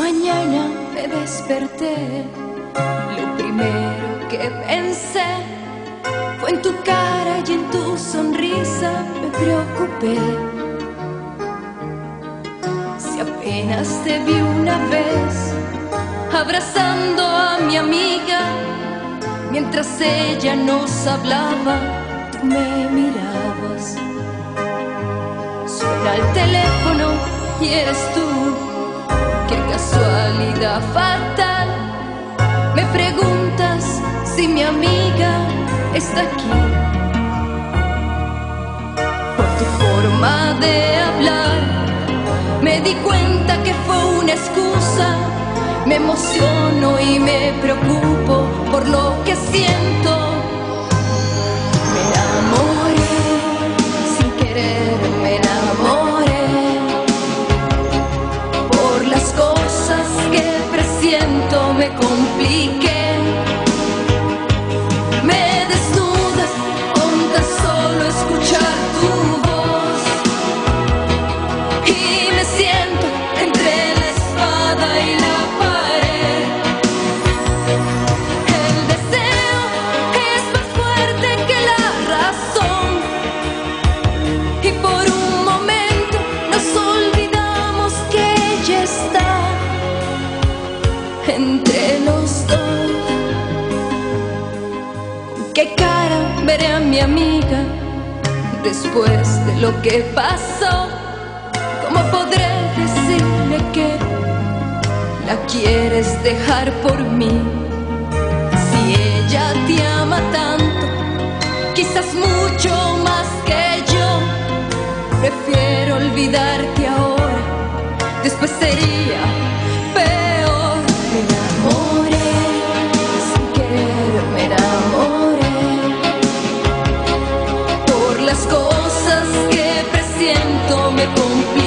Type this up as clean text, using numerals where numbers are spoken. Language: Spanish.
mañana me desperté, lo primero que pensé fue en tu cara y en tu sonrisa. Me preocupé. Si apenas te vi una vez abrazando a mi amiga, mientras ella nos hablaba, tú me mirabas. Suena el teléfono y eres tú. Qué casualidad fatal. Me preguntas si mi amiga está aquí. Por tu forma de hablar me di cuenta que fue una excusa. Me emociono y me preocupo por lo que siento. Me enamoré sin querer, me enamoré por las cosas que presiento. Me compliqué. Me desnudas con tan solo escuchar tu voz y me siento entre la espada y la pared. El deseo es más fuerte que la razón y por un momento nos olvidamos que ella está entre los dos. ¿Con qué cara veré a mi amiga después de lo que pasó? ¿Cómo podré decirle que la quieres dejar por mí? Si ella te ama tanto, quizás mucho más que yo, prefiero olvidarte ahora, después sería peor. Me enamoré sin querer, me enamoré por las cosas que presiento. Me compliqué.